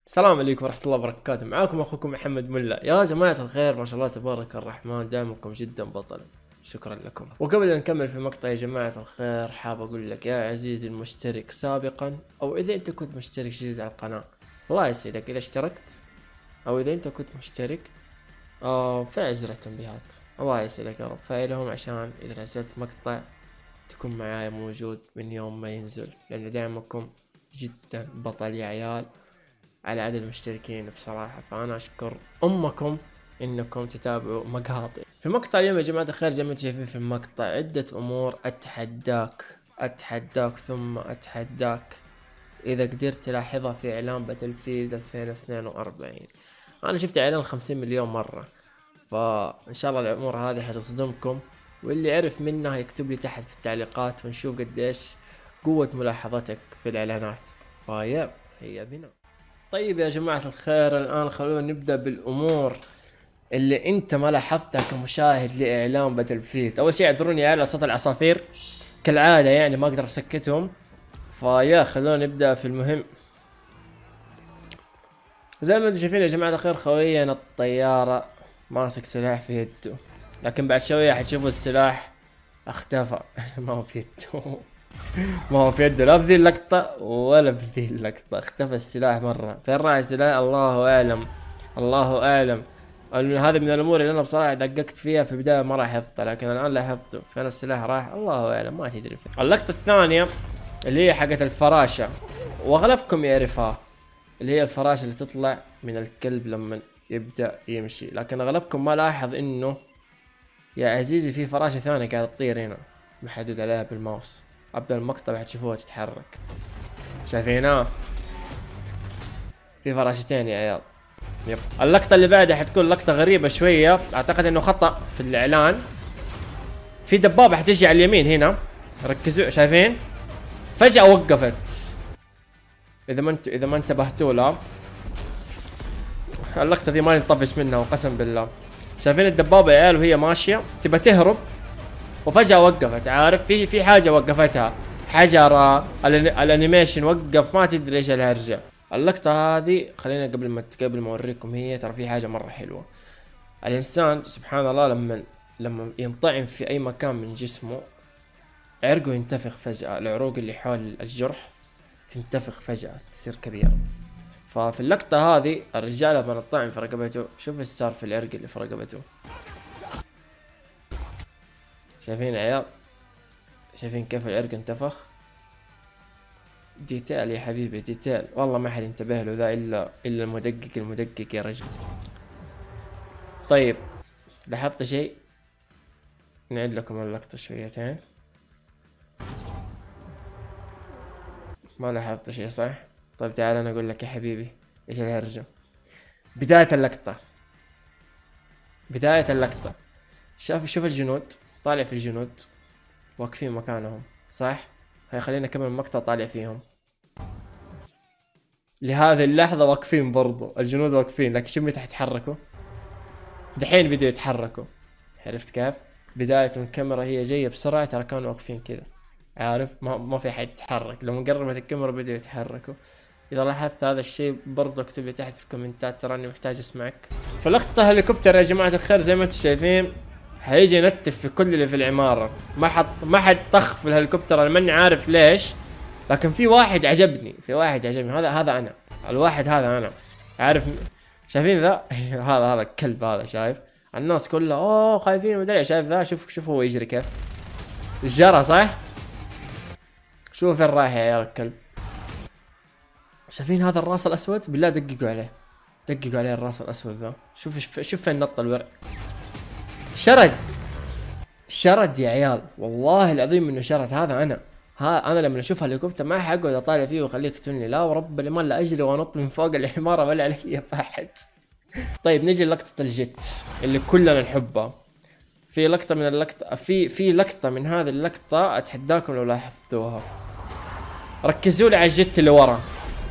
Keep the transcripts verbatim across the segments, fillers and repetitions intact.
السلام عليكم ورحمة الله وبركاته. معاكم اخوكم محمد ملا. يا جماعة الخير، ما شاء الله تبارك الرحمن، دعمكم جدا بطل، شكرا لكم. وقبل ان نكمل في مقطع يا جماعة الخير، حاب اقول لك يا عزيزي المشترك سابقا، او اذا انت كنت مشترك جديد على القناة، الله يسعدك اذا اشتركت، او اذا انت كنت مشترك آه فعل زر التنبيهات، الله يسعدك يا رب، فعلهم عشان اذا نزلت مقطع تكون معايا موجود من يوم ما ينزل، لان دعمكم جدا بطل يا عيال على عدد المشتركين بصراحة. فأنا أشكر أمكم إنكم تتابعوا مقاطعي. في مقطع اليوم يا جماعة الخير، زي ما انتم شايفين في المقطع عدة أمور أتحداك أتحداك ثم أتحداك إذا قدرت تلاحظها في إعلان باتل فيلد ألفين واثنين وأربعين. أنا شفت إعلان خمسين مليون مرة، فإن شاء الله الأمور هذه حتصدمكم، واللي عرف منها يكتب لي تحت في التعليقات ونشوف قديش قوة ملاحظتك في الإعلانات. فيا هيا بنا. طيب يا جماعة الخير، الآن خلونا نبدأ بالأمور اللي أنت ما لاحظتها كمشاهد لإعلان باتل فيلد. أول شيء اعذروني على صوت العصافير كالعادة، يعني ما أقدر أسكتهم. فيا خلونا نبدأ في المهم. زي ما انتم شايفين يا جماعة الخير، خوينا الطيارة ماسك سلاح في يده، لكن بعد شوية حتشوفوا السلاح اختفى ما هو في يده ما هو في يده، لا بذي اللقطة ولا بذي اللقطة، اختفى السلاح مرة. فين راح السلاح؟ الله اعلم الله اعلم. هذه من الامور اللي انا بصراحة دققت فيها في البداية ما لاحظتها، لكن الان لاحظته. فين السلاح راح؟ الله اعلم، ما تدري فين. اللقطة الثانية اللي هي حقت الفراشة، واغلبكم يعرفها، اللي هي الفراشة اللي تطلع من الكلب لما يبدأ يمشي، لكن اغلبكم ما لاحظ انه يا عزيزي في فراشة ثانية قاعدة تطير هنا، محدد عليها بالماوس. ابدا المقطع حتشوفوها تتحرك، شايفينها؟ في فراشتين يا عيال. يب. اللقطة اللي بعدها حتكون لقطة غريبة شوية، اعتقد انه خطأ في الاعلان. في دبابة حتيجي على اليمين هنا، ركزوا، شايفين؟ فجأة وقفت، اذا ما انت اذا ما انتبهتوا لها. اللقطة دي ما نطفش منها وقسم بالله. شايفين الدبابة يا عيال وهي ماشية تبى تهرب، وفجأة وقفت. عارف في في حاجة وقفتها، حجرة، الانيميشن وقف، ما تدري ايش الهرجة. اللقطة هذه خلينا قبل ما قبل ما اوريكم هي، ترى في حاجة مرة حلوة. الانسان سبحان الله لما لما ينطعم في اي مكان من جسمه، عرقه ينتفخ فجأة، العروق اللي حول الجرح تنتفخ فجأة تصير كبيرة. ففي اللقطة هذه الرجال لما نطعم في رقبته، شوف ايش صار في العرق اللي في رقبته. شايفين يا عيال؟ شايفين كيف العرق انتفخ؟ ديتيل يا حبيبي، ديتيل، والله ما حد ينتبه له ذا الا الا المدقق المدقق يا رجل. طيب لاحظت شيء؟ نعيد لكم اللقطة شويتين. ما لاحظت شيء صح؟ طيب تعال انا اقول لك يا حبيبي ايش الهرجة. بداية اللقطة بداية اللقطة شوف شوف الجنود، طالع في الجنود واقفين مكانهم صح؟ هاي خلينا نكمل المقطع. طالع فيهم لهذه اللحظة واقفين برضو الجنود واقفين، لكن شوف متى حيتحركوا. دحين بدوا يتحركوا، عرفت كيف؟ بداية من الكاميرا هي جاية بسرعة، ترى كانوا واقفين كذا، عارف؟ ما ما في حد يتحرك، لما قربت الكاميرا بدوا يتحركوا. إذا لاحظت هذا الشيء برضو اكتب لي تحت في الكومنتات، تراني محتاج اسمعك. فلقطة الهليكوبتر يا جماعة الخير زي ما انتم شايفين حيجي ينتف في كل اللي في العمارة. ما حط ما حد طخ في الهليكوبتر، انا ماني عارف ليش، لكن في واحد عجبني في واحد عجبني هذا هذا انا الواحد هذا انا عارف. شايفين ذا هذا هذا الكلب هذا، شايف؟ الناس كلها اوه خايفين ومدري. شايف ذا؟ شوف شوف هو يجري كيف جرى صح؟ شوف فين رايح يا عيال الكلب. شايفين هذا الراس الاسود؟ بالله دققوا عليه، دققوا عليه الراس الاسود ذا. شوف شوف فين نط الورع. شرد شرد يا عيال، والله العظيم انه شرد. هذا انا ها انا لما اشوف هليكوبتر ما حقعد اطالع فيه واخليك تقتلني، لا ورب الإيمان لا اجري وانط من فوق العماره ولا علي احد. طيب نجي لقطه الجيت اللي كلنا نحبها. في لقطه من اللقطه في في لقطه من هذه اللقطه اتحداكم لو لاحظتوها. ركزوا لي على الجيت اللي ورا.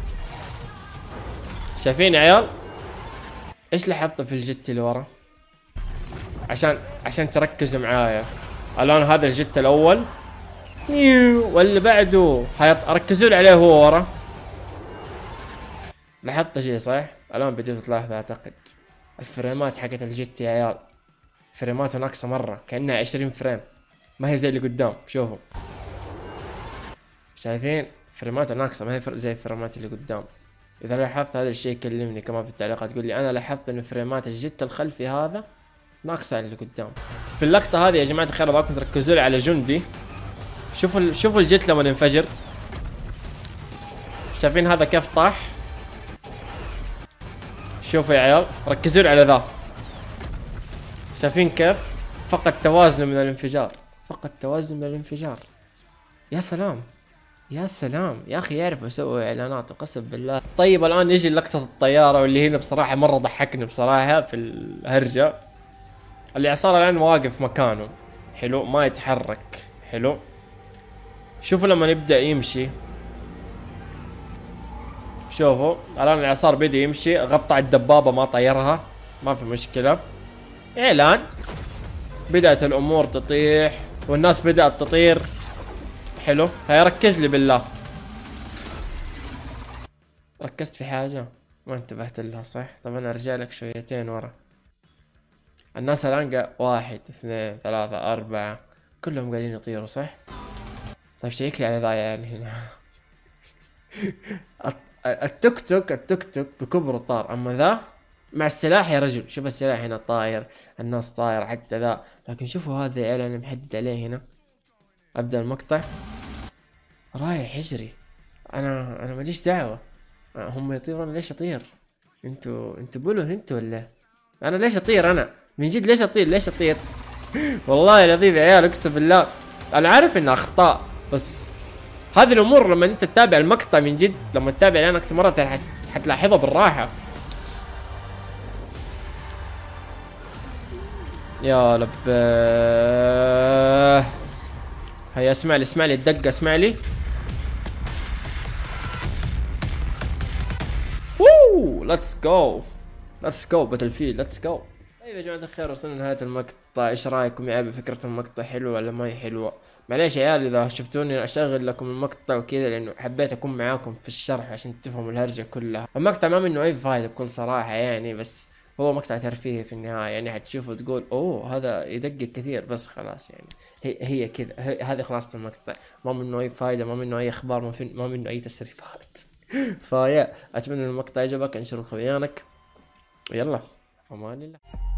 شايفين يا عيال؟ ايش لاحظتوا في الجيت اللي ورا؟ عشان عشان تركزوا معايا. الان هذا الجيت الاول واللي بعده ركزوا لي عليه هو ورا. لاحظت شيء صح؟ الان بديت تلاحظ اعتقد الفريمات حقت الجيت يا عيال، فريماته ناقصة مرة، كأنها عشرين فريم، ما هي زي اللي قدام. شوفوا شايفين فريماته ناقصة، ما هي فر- زي الفريمات اللي قدام. اذا لاحظت هذا الشيء كلمني كمان في التعليقات، قول لي انا لاحظت ان فريمات الجت الخلفي هذا ناقصة عن اللي قدام. في اللقطة هذه يا جماعة الخير ابغاكم تركزوا لي على جندي. شوفوا ال... شوفوا الجت لما ينفجر، شايفين هذا كيف طاح؟ شوفوا يا عيال، ركزوا لي على ذا، شايفين كيف فقد توازنه من الانفجار، فقد توازنه من الانفجار. يا سلام يا سلام يا اخي، يعرفوا يسووا اعلانات قسم بالله. طيب الان نجي لقطة الطيارة، واللي هنا بصراحة مرة ضحكني بصراحة في الهرجة. الاعصار الان واقف مكانه، حلو، ما يتحرك، حلو. شوفوا لما يبدأ يمشي، شوفوا الان الاعصار بدأ يمشي، غطى الدبابة ما طيرها، ما في مشكلة. اعلان، بدأت الامور تطيح والناس بدأت تطير، حلو. هيا ركز لي بالله، ركزت في حاجة ما انتبهت لها صح؟ طب انا ارجع لك شويتين ورا. الناس الان قا... واحد اثنين ثلاثة اربعة، كلهم قاعدين يطيروا صح؟ طيب شيك لي على ذا يعني هنا. الت- التوك توك التوك توك بكبره طار، اما ذا مع السلاح يا رجل. شوف السلاح هنا طاير، الناس طاير حتى ذا، لكن شوفوا هذا يا انا محدد عليه هنا. ابدا المقطع رايح يجري، انا انا ماليش دعوة، هم يطيروا انا ليش اطير؟ انتوا انتوا بلو انتوا ولا؟ انا ليش اطير؟ انا من جد ليش اطير؟ ليش اطير؟ والله العظيم يا عيال اقسم بالله انا عارف انها اخطاء، بس هذه الامور لما انت تتابع المقطع من جد، لما تتابع الان اكثر مرة حت... حتلاحظها بالراحة. يا لباه، هيا اسمع لي اسمع لي الدقة، اسمع لي. ووو ليتس جو، ليتس جو باتل فيلد، ليتس جو. طيب يا جماعة الخير وصلنا لنهاية المقطع، ايش رايكم يا عيال؟ فكرة المقطع حلوة ولا ما هي حلوة؟ معليش يا عيال اذا شفتوني اشغل لكم المقطع وكذا، لانه حبيت اكون معاكم في الشرح عشان تفهموا الهرجة كلها. المقطع ما منه اي فايدة بكل صراحة يعني، بس هو مقطع ترفيهي في النهاية، يعني حتشوفوا تقول اوه هذا يدقق كثير، بس خلاص يعني هي هي كذا، هذه خلاصة المقطع، ما منه اي فايدة، ما منه اي اخبار، ما, في ما منه اي تسريبات. فيا اتمنى المقطع عجبك، انشر خويانك، ويلا امان الله.